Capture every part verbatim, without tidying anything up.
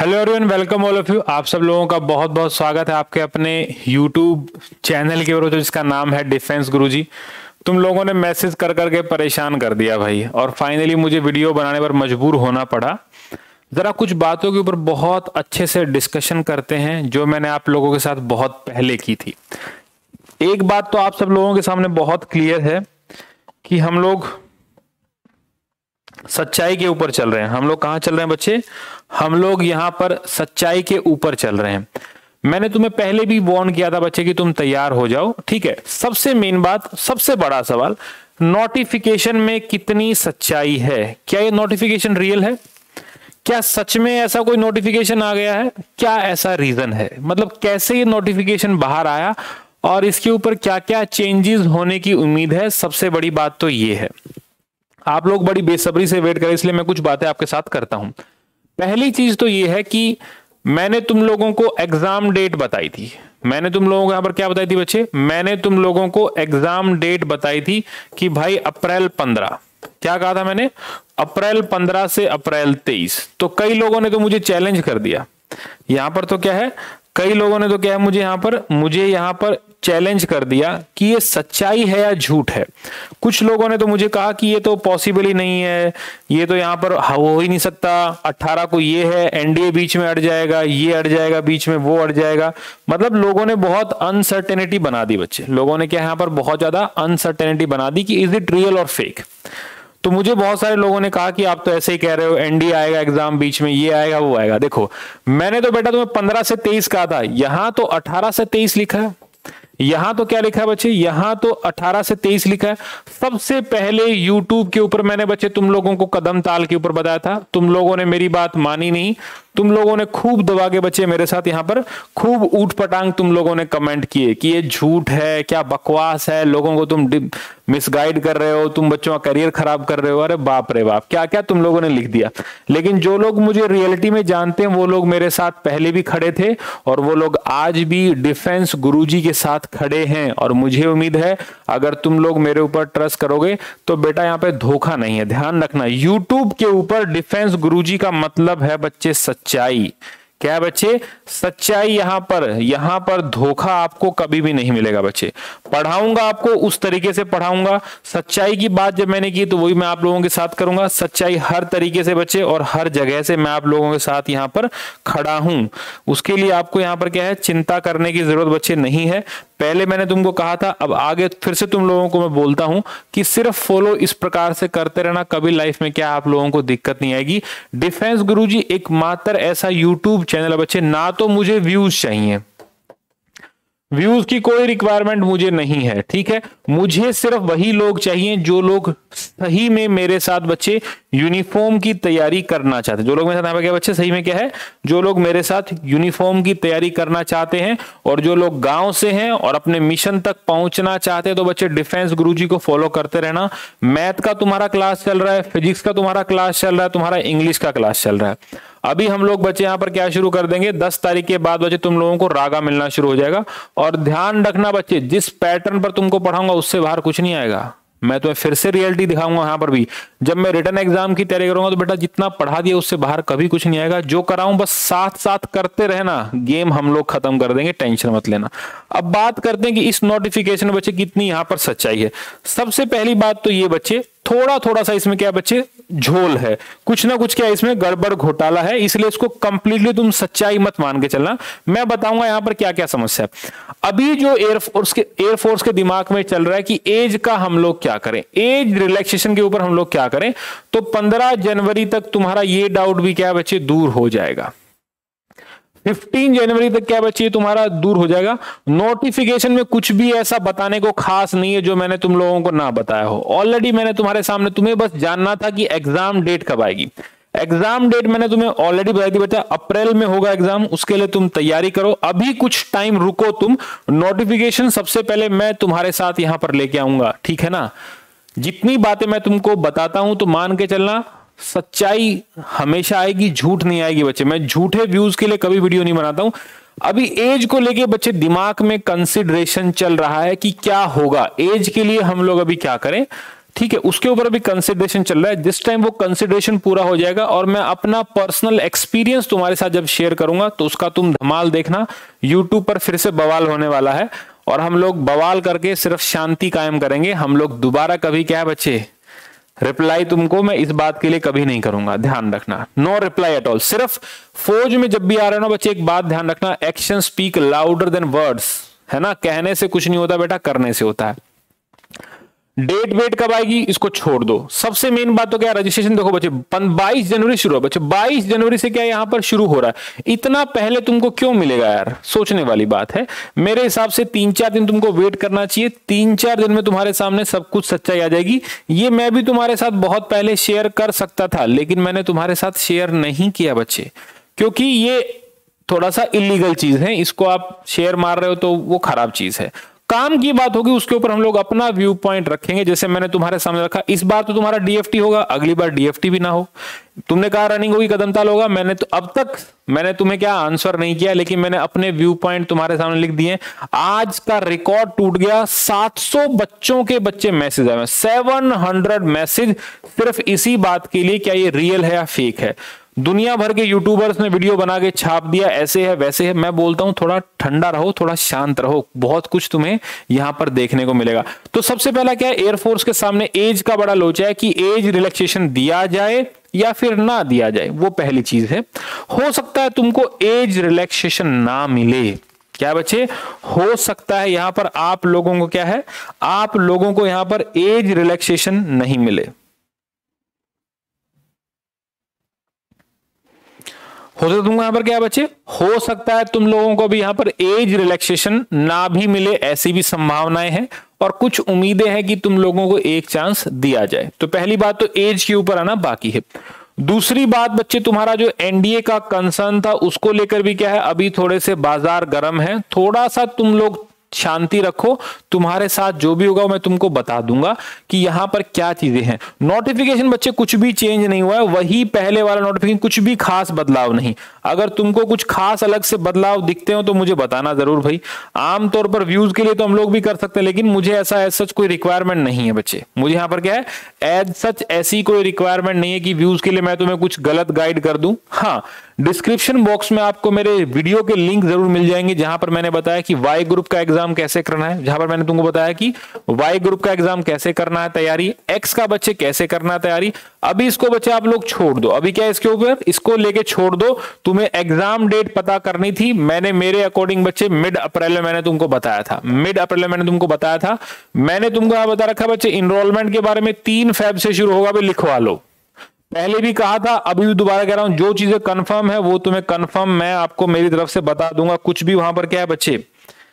Hello everyone, welcome all of you. आप सब लोगों का बहुत बहुत स्वागत है आपके अपने यूट्यूब चैनल के ऊपर जिसका नाम है डिफेंस गुरुजी। तुम लोगों ने मैसेज कर करके परेशान कर दिया भाई, और फाइनली मुझे वीडियो बनाने पर मजबूर होना पड़ा। जरा कुछ बातों के ऊपर बहुत अच्छे से डिस्कशन करते हैं जो मैंने आप लोगों के साथ बहुत पहले की थी। एक बात तो आप सब लोगों के सामने बहुत क्लियर है कि हम लोग सच्चाई के ऊपर चल रहे हैं। हम लोग कहां चल रहे हैं बच्चे? हम लोग यहां पर सच्चाई के ऊपर चल रहे हैं। मैंने तुम्हें पहले भी वार्न किया था बच्चे कि तुम तैयार हो जाओ, ठीक है। सबसे मेन बात, सबसे बड़ा सवाल, नोटिफिकेशन में कितनी सच्चाई है? क्या ये नोटिफिकेशन रियल है? क्या सच में ऐसा कोई नोटिफिकेशन आ गया है? क्या ऐसा रीजन है? मतलब कैसे ये नोटिफिकेशन बाहर आया और इसके ऊपर क्या क्या चेंजेस होने की उम्मीद है? सबसे बड़ी बात तो ये है। आप लोग बड़ी बेसब्री से वेट करें, इसलिए मैं कुछ बातें आपके साथ करता हूं। पहली चीज तो ये है कि मैंने तुम लोगों को एग्जाम डेट बताई थी। मैंने तुम लोगों को यहां पर क्या बताई थी बच्चे? मैंने तुम लोगों को एग्जाम डेट बताई थी कि भाई अप्रैल पंद्रह। क्या कहा था मैंने? अप्रैल पंद्रह से अप्रैल तेईस। तो कई लोगों ने तो मुझे चैलेंज कर दिया। यहां पर तो क्या है, कई लोगों ने तो क्या है, मुझे यहां पर मुझे यहां पर चैलेंज कर दिया कि ये सच्चाई है या झूठ है। कुछ लोगों ने तो मुझे कहा कि ये तो पॉसिबल ही नहीं है, ये तो यहां पर हो ही नहीं सकता। अठारह को ये है, एनडीए बीच में अड़ जाएगा, ये अड़ जाएगा बीच में, वो अड़ जाएगा। मतलब लोगों ने बहुत अनसर्टेनिटी बना दी बच्चे। लोगों ने क्या यहां पर बहुत ज्यादा अनसर्टेनिटी बना दी कि इज इट रियल और फेक। तो मुझे बहुत सारे लोगों ने कहा कि आप तो ऐसे ही कह रहे हो, एनडीए आएगा एग्जाम बीच में, ये आएगा वो आएगा। देखो, मैंने तो बेटा तुम्हें पंद्रह से तेईस कहा था, यहां तो अठारह से तेईस लिखा है। यहां तो क्या लिखा है बच्चे? यहां तो अठारह से तेईस लिखा है। सबसे पहले यूट्यूब के ऊपर मैंने बच्चे तुम लोगों को कदम ताल के ऊपर बताया था, तुम लोगों ने मेरी बात मानी नहीं। तुम लोगों ने खूब दबा के बच्चे मेरे साथ यहां पर खूब ऊट पटांग तुम लोगों ने कमेंट किए कि ये झूठ है, क्या बकवास है, लोगों को तुम मिसगाइड कर रहे हो, तुम बच्चों का करियर खराब कर रहे हो। अरे बाप रे बाप, क्या क्या तुम लोगों ने लिख दिया। लेकिन जो लोग मुझे रियलिटी में जानते हैं वो लोग मेरे साथ पहले भी खड़े थे और वो लोग आज भी डिफेंस गुरुजी के साथ खड़े हैं। और मुझे उम्मीद है अगर तुम लोग मेरे ऊपर ट्रस्ट करोगे तो बेटा यहां पे धोखा नहीं है। ध्यान रखना, यूट्यूब के ऊपर डिफेंस गुरुजी का मतलब है बच्चे सच्चाई। क्या बच्चे? सच्चाई। यहां पर यहां पर धोखा आपको कभी भी नहीं मिलेगा बच्चे। पढ़ाऊंगा आपको उस तरीके से पढ़ाऊंगा। सच्चाई की बात जब मैंने की तो वही मैं आप लोगों के साथ करूंगा। सच्चाई हर तरीके से बच्चे और हर जगह से मैं आप लोगों के साथ यहां पर खड़ा हूं। उसके लिए आपको यहां पर क्या है, चिंता करने की जरूरत बच्चे नहीं है। पहले मैंने तुमको कहा था, अब आगे फिर से तुम लोगों को मैं बोलता हूं कि सिर्फ फॉलो इस प्रकार से करते रहना, कभी लाइफ में क्या आप लोगों को दिक्कत नहीं आएगी। डिफेंस गुरुजी एकमात्र ऐसा यूट्यूब चैनल है बच्चे, ना तो मुझे व्यूज चाहिए, व्यूज की कोई रिक्वायरमेंट मुझे नहीं है, ठीक है। मुझे सिर्फ वही लोग चाहिए जो लोग सही में मेरे साथ बच्चे यूनिफॉर्म की तैयारी करना चाहते हैं। जो लोग मेरे साथ क्या बच्चे सही में क्या है, जो लोग मेरे साथ यूनिफॉर्म की तैयारी करना चाहते हैं और जो लोग गांव से हैं और अपने मिशन तक पहुंचना चाहते हैं, तो बच्चे डिफेंस गुरुजी को फॉलो करते रहना। मैथ का तुम्हारा क्लास चल रहा है, फिजिक्स का तुम्हारा क्लास चल रहा है, तुम्हारा इंग्लिश का क्लास चल रहा है। अभी हम लोग बच्चे यहां पर क्या शुरू कर देंगे, दस तारीख के बाद बच्चे तुम लोगों को रागा मिलना शुरू हो जाएगा। और ध्यान रखना बच्चे, जिस पैटर्न पर तुमको पढ़ाऊंगा उससे बाहर कुछ नहीं आएगा। मैं तुम्हें फिर से रियलिटी दिखाऊंगा यहां पर भी। जब मैं रिटर्न एग्जाम की तैयारी करूंगा तो बेटा जितना पढ़ा दिया उससे बाहर कभी कुछ नहीं आएगा। जो कराऊं बस साथ साथ करते रहना, गेम हम लोग खत्म कर देंगे, टेंशन मत लेना। अब बात करते हैं कि इस नोटिफिकेशन में बच्चे कितनी यहां पर सच्चाई है। सबसे पहली बात तो ये बच्चे, थोड़ा थोड़ा सा इसमें क्या बच्चे झोल है, कुछ ना कुछ क्या इसमें गड़बड़ घोटाला है, इसलिए इसको कंप्लीटली तुम सच्चाई मत मान के चलना। मैं बताऊंगा यहां पर क्या क्या समस्या है। अभी जो एयरफोर्स के एयरफोर्स के दिमाग में चल रहा है कि एज का हम लोग क्या करें, एज रिलैक्सेशन के ऊपर हम लोग क्या करें, तो पंद्रह जनवरी तक तुम्हारा ये डाउट भी क्या बच्चे दूर हो जाएगा। पंद्रह जनवरी तक क्या बच्चे तुम्हारा दूर हो जाएगा। नोटिफिकेशन में कुछ भी ऐसा बताने को खास नहीं है जो मैंने तुम लोगों को ना बताया हो। ऑलरेडी मैंने तुम्हारे सामने, तुम्हें बस जानना था कि एग्जाम डेट कब आएगी। एग्जाम डेट मैंने तुम्हें ऑलरेडी बताई थी बेटा, अप्रैल में होगा एग्जाम, उसके लिए तुम तैयारी करो। अभी कुछ टाइम रुको तुम, नोटिफिकेशन सबसे पहले मैं तुम्हारे साथ यहां पर लेके आऊंगा, ठीक है ना। जितनी बातें मैं तुमको बताता हूं तो मान के चलना, सच्चाई हमेशा आएगी, झूठ नहीं आएगी बच्चे। मैं झूठे व्यूज के लिए कभी वीडियो नहीं बनाता हूं। अभी एज को लेके बच्चे दिमाग में कंसिडरेशन चल रहा है कि क्या होगा, एज के लिए हम लोग अभी क्या करें। ठीक है, उसके ऊपर अभी कंसिडरेशन चल रहा है। जिस टाइम वो कंसिडरेशन पूरा हो जाएगा और मैं अपना पर्सनल एक्सपीरियंस तुम्हारे साथ जब शेयर करूंगा तो उसका तुम धमाल देखना। यूट्यूब पर फिर से बवाल होने वाला है और हम लोग बवाल करके सिर्फ शांति कायम करेंगे। हम लोग दोबारा कभी क्या है बच्चे, रिप्लाई तुमको मैं इस बात के लिए कभी नहीं करूंगा, ध्यान रखना। No reply at all. सिर्फ फौज में जब भी आ रहे हो ना बच्चे, एक बात ध्यान रखना, action speak louder than words, है ना। कहने से कुछ नहीं होता बेटा, करने से होता है। डेट वेट कब आएगी इसको छोड़ दो। सबसे मेन बात तो क्या है, रजिस्ट्रेशन देखो बच्चे बाईस जनवरी शुरू है बच्चे, बाईस जनवरी से क्या यहां पर शुरू हो रहा है। इतना पहले तुमको क्यों मिलेगा यार, सोचने वाली बात है। मेरे हिसाब से तीन चार दिन तुमको वेट करना चाहिए। तीन चार दिन में तुम्हारे सामने सब कुछ सच्चाई आ जाएगी। ये मैं भी तुम्हारे साथ बहुत पहले शेयर कर सकता था, लेकिन मैंने तुम्हारे साथ शेयर नहीं किया बच्चे, क्योंकि ये थोड़ा सा इलीगल चीज है। इसको आप शेयर मार रहे हो तो वो खराब चीज है। काम की बात होगी उसके ऊपर हम लोग अपना व्यू पॉइंट रखेंगे। जैसे मैंने तुम्हारे सामने रखा, इस बार तो तुम्हारा डीएफटी होगा, अगली बार डीएफटी भी ना हो। तुमने कहा रनिंग होगी, कदम ताल होगा, मैंने तो अब तक मैंने तुम्हें क्या आंसर नहीं किया, लेकिन मैंने अपने व्यू पॉइंट तुम्हारे सामने लिख दिए। आज का रिकॉर्ड टूट गया, सात सौ बच्चों के बच्चे मैसेज आए, सात सौ मैसेज सिर्फ इसी बात के लिए क्या ये रियल है या फेक है। दुनिया भर के यूट्यूबर्स ने वीडियो बना के छाप दिया, ऐसे है वैसे है। मैं बोलता हूं थोड़ा ठंडा रहो, थोड़ा शांत रहो, बहुत कुछ तुम्हें यहां पर देखने को मिलेगा। तो सबसे पहला क्या है, एयरफोर्स के सामने एज का बड़ा लोचा है कि एज रिलैक्सेशन दिया जाए या फिर ना दिया जाए, वो पहली चीज है। हो सकता है तुमको एज रिलैक्सेशन ना मिले, क्या बच्चे, हो सकता है यहां पर आप लोगों को क्या है, आप लोगों को यहां पर एज रिलैक्सेशन नहीं मिले। हो सकता तुमको यहां पर क्या है बच्चे, हो सकता है तुम लोगों को भी यहां पर एज रिलैक्सेशन ना भी मिले, ऐसी भी संभावनाएं हैं। और कुछ उम्मीदें हैं कि तुम लोगों को एक चांस दिया जाए। तो पहली बात तो एज के ऊपर आना बाकी है। दूसरी बात बच्चे, तुम्हारा जो एनडीए का कंसर्न था उसको लेकर भी क्या है, अभी थोड़े से बाजार गर्म है। थोड़ा सा तुम लोग शांति रखो, तुम्हारे साथ जो भी होगा मैं तुमको बता दूंगा कि यहां पर क्या चीजें हैं। नोटिफिकेशन बच्चे कुछ भी चेंज नहीं हुआ है, वही पहले वाला नोटिफिकेशन, कुछ भी खास बदलाव नहीं। अगर तुमको कुछ खास अलग से बदलाव दिखते हो तो मुझे बताना जरूर भाई। आमतौर पर व्यूज के लिए तो हम लोग भी कर सकते हैं, लेकिन मुझे ऐसा एज सच कोई रिक्वायरमेंट नहीं है बच्चे। मुझे यहां पर क्या है, एज सच ऐसी कोई रिक्वायरमेंट नहीं है कि व्यूज के लिए मैं तुम्हें कुछ गलत गाइड कर दूं। हाँ, डिस्क्रिप्शन बॉक्स में आपको मेरे वीडियो के लिंक जरूर मिल जाएंगे, जहां पर मैंने बताया कि वाई ग्रुप का एग्जाम कैसे करना है, जहां पर मैंने तुमको बताया कि वाई ग्रुप का एग्जाम कैसे करना है तैयारी, एक्स का बच्चे कैसे करना है तैयारी। अभी इसको बच्चे आप लोग छोड़ दो, अभी क्या है इसके ऊपर, इसको लेके छोड़ दो। तुम्हें एग्जाम डेट पता करनी थी, मैंने मेरे अकॉर्डिंग बच्चे मिड अप्रैल में मैंने तुमको बताया था, मिड अप्रैल में मैंने तुमको बताया था। मैंने तुमको यहां बता रखा बच्चे, इनरोलमेंट के बारे में तीन फेब से शुरू होगा, भी लिखवा लो। पहले भी कहा था, अभी भी दोबारा कह रहा हूं, जो चीजें कंफर्म है वो तुम्हें कंफर्म मैं आपको मेरी तरफ से बता दूंगा। कुछ भी वहां पर क्या है बच्चे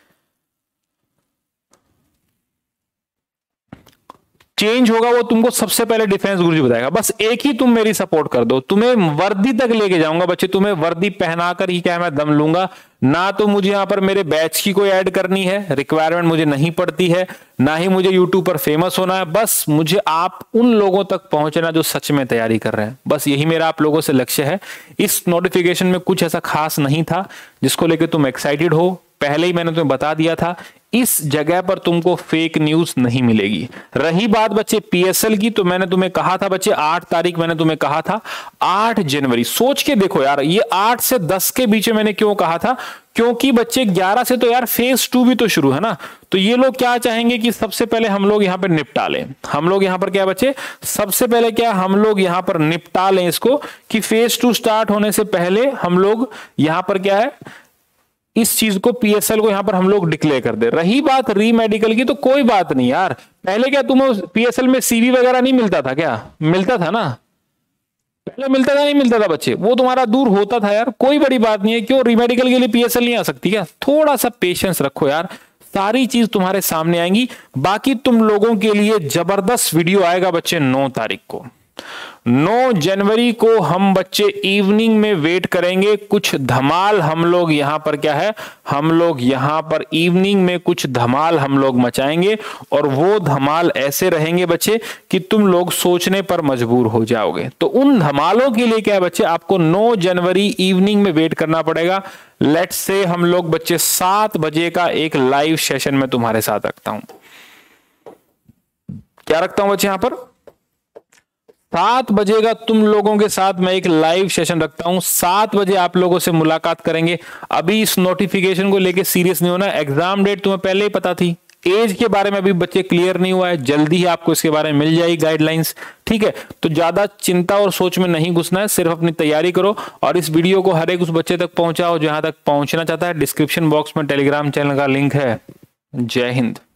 चेंज होगा वो तुमको सबसे पहले डिफेंस गुरुजी बताएगा। बस एक ही तुम मेरी सपोर्ट कर दो, तुम्हें वर्दी तक लेके जाऊंगा बच्चे, तुम्हें वर्दी पहनाकर ही क्या मैं दम लूंगा। ना तो मुझे यहां पर मेरे बैच की कोई ऐड करनी है, रिक्वायरमेंट मुझे नहीं पड़ती है, ना ही मुझे यूट्यूब पर फेमस होना है। बस मुझे आप उन लोगों तक पहुंचना जो सच में तैयारी कर रहे हैं, बस यही मेरा आप लोगों से लक्ष्य है। इस नोटिफिकेशन में कुछ ऐसा खास नहीं था जिसको लेकर तुम एक्साइटेड हो, पहले ही मैंने तुम्हें बता दिया था। इस जगह पर तुमको फेक न्यूज नहीं मिलेगी। रही बात बच्चे पीएसएल की, तो मैंने तुम्हें कहा था बच्चे आठ तारीख मैंने तुम्हें कहा था, आठ जनवरी। सोच के देखो यार, ये आठ से दस के बीच में मैंने क्यों कहा था, क्योंकि बच्चे ग्यारह से तो यार फेज टू भी तो शुरू है ना। तो ये लोग क्या चाहेंगे कि सबसे पहले हम लोग यहां पर निपटा लें। हम लोग यहां पर क्या बच्चे, सबसे पहले क्या हम लोग यहां पर निपटा लें इसको, कि फेज टू स्टार्ट होने से पहले हम लोग यहां पर क्या है, इस चीज को पीएसएल को यहां पर हम लोग डिक्लेयर कर दे। रही बात री मेडिकल की, तो कोई बात नहीं यार, पहले क्या तुम्हें पीएसएल में सीवी वगैरह नहीं मिलता था क्या, मिलता था ना, पहले मिलता था नहीं मिलता था बच्चे, वो तुम्हारा दूर होता था यार, कोई बड़ी बात नहीं है। क्यों री मेडिकल के लिए पीएसएल नहीं आ सकती क्या, थोड़ा सा पेशेंस रखो यार, सारी चीज तुम्हारे सामने आएंगी। बाकी तुम लोगों के लिए जबरदस्त वीडियो आएगा बच्चे नौ तारीख को, नौ जनवरी को हम बच्चे इवनिंग में वेट करेंगे। कुछ धमाल हम लोग यहां पर क्या है, हम लोग यहां पर इवनिंग में कुछ धमाल हम लोग मचाएंगे, और वो धमाल ऐसे रहेंगे बच्चे कि तुम लोग सोचने पर मजबूर हो जाओगे। तो उन धमालों के लिए क्या है बच्चे, आपको नौ जनवरी इवनिंग में वेट करना पड़ेगा। लेट्स से हम लोग बच्चे सात बजे का एक लाइव सेशन में तुम्हारे साथ रखता हूं, क्या रखता हूं बच्चे यहां पर, सात बजे का तुम लोगों के साथ मैं एक लाइव सेशन रखता हूं, सात बजे आप लोगों से मुलाकात करेंगे। अभी इस नोटिफिकेशन को लेके सीरियस नहीं होना, एग्जाम डेट तुम्हें पहले ही पता थी, एज के बारे में अभी बच्चे क्लियर नहीं हुआ है, जल्दी ही आपको इसके बारे में मिल जाएगी गाइडलाइंस, ठीक है। तो ज्यादा चिंता और सोच में नहीं घुसना है, सिर्फ अपनी तैयारी करो और इस वीडियो को हर एक उस बच्चे तक पहुंचाओ जहां तक पहुंचना चाहता है। डिस्क्रिप्शन बॉक्स में टेलीग्राम चैनल का लिंक है। जय हिंद।